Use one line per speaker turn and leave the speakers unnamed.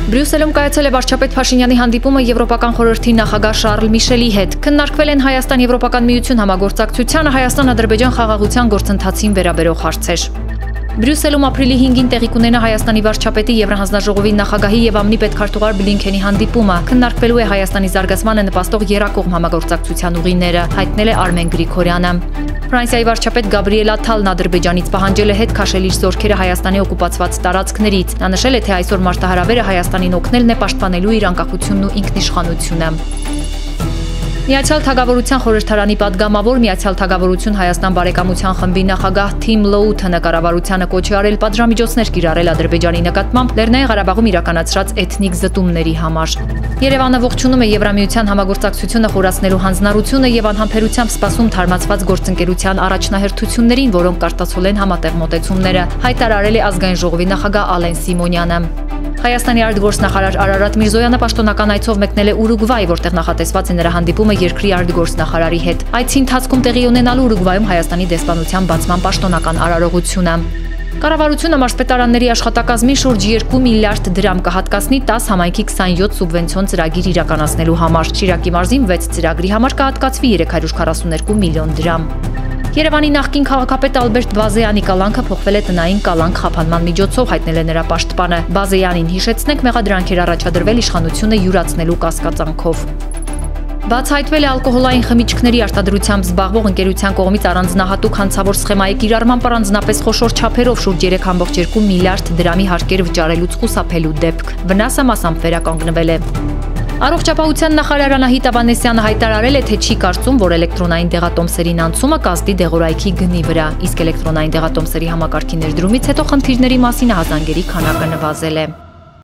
Բրյուսելում կայացել է վարչապետ Փաշինյանի հանդիպումը Եվրոպական խորհրդի նախագահ Շարլ Միշելի հետ։ Քննարկվել են Հայաստան-Եվրոպական միություն համագործակցությանը Հայաստան-Ադրբեջան խաղաղության գործընթացին վերաբերող հարցեր։ Բրյուսելում ապրիլի 5-ին տեղի կունենա Հայաստանի վարչապետի Եվրահանձնաժողովի նախագահի եւ ԱՄՆ պետքարտուղար Բլինքենի հանդիպումը։ Քննարկվելու է Հայաստանի զարգացմանը նպաստող երկկողմ համագործակցության ուղիները, հայտնել է Արմեն Գրիգորյանը։ Ֆրանսիայի վարչապետ Գաբրիել Աթալն Ադրբեջանից պահանջել է հետ քաշել իր զորքերը Հայաստանի օկուպացված տարածքներից։ Նա նշել է, թե այսօր մարտահրավերը Հայաստանին օգնելն է պաշտպանելու իր անկախությունն ու ինքնիշխանությունը։ Միացյալ Թագավորության խորհրդարանի падգամավոր Միացյալ Թագավորություն Հայաստան բարեկամության խմբի նախագահ Թիմ Լոութը կառավարությանը կոչ է արել պատժամիջոցներ կիրառել Ադրբեջանի նկատմամբ Լեռնային Ղարաբաղում իրականացրած էթնիկ զտումների համար։ Երևանը ողջունում է Եվրամիության համագործակցությունը խորացնելու հանձնառությունը եւ անհամբերությամբ սպասում թարմացված գործընկերության առաջնահերթություններին, որոնք կարտացոլեն համատեղ մոտեցումները, հայտարարել է ազգային ժողովի նախագահ Ալեն Սիմոնյանը։ Հայաստանի արտգործնախարար Արարատ Միրզոյանը պաշտոնական այցով մեկնել է Ուրուգվայ, որտեղ նախատեսված է նրա հանդիպումը երկրի արտգործնախարարի հետ։ Այցի ընթացքում տեղի ունենալու Ուրուգվայում Հայաստանի դեսպանության բացման պաշտոնական արարողությունը։ Կառավարությունը մարզպետարանների աշխատակազմին շուրջ 2 միլիարդ դրամ կհատկացնի 10 համայնքի 27 սուբվենցիոն ծրագիր իրականացնելու համար։ Շիրակի մարզին 6 ծրագրի համար կհատկացվի 342 միլիոն դրամ։ Երևանի նախկին քաղաքապետ Ալբերտ Բազեյանի կալանքը փոխվել է տնային կալանք խափանման միջոցով, հայտնել է նրա պաշտպանը։ Բազեյանին հիշեցնենք, մեղադրանքեր առաջադրվել իշխանությունը յուրացնելու կասկածանքով։ Բացահայտվել է ալկոհոլային խմիչքների արտադրությամբ զբաղվող ընկերության կողմից առանձնահատուկ հանցավոր սխեմայի կիրառման առանձնապես խոշոր չափերով շուրջ 3.2 միլիարդ դրամի հարկեր վճարելուց խուսափելու դեպք։ Վնասը մասամբ վերականգնվել է։ Առողջապահության նախարար Անահիտ Ավանեսյանը հայտարարել է, թե չի կարծում, որ էլեկտրոնային դեղատոմսերին անցումը կազդի դեղորայքի գնի վրա, իսկ էլեկտրոնային դեղատոմսերի համակարգի ներդրումից հետո խնդիրների մասին ահազանգերի քանակը նվազել է։